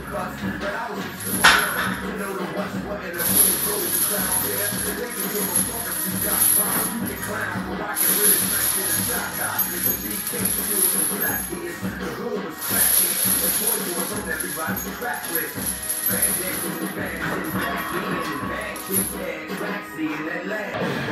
cuss, but I was just a girl. You know the what's what and the who goes down there. They can give a fuck if you got crime. You can clown, but I can really smack you in the shot cock. The BK still the black kids, the hood was cracking. The boy was on everybody's crack list. Bad dancing, bad shit, back in, bad kick, bad backseat, and that last.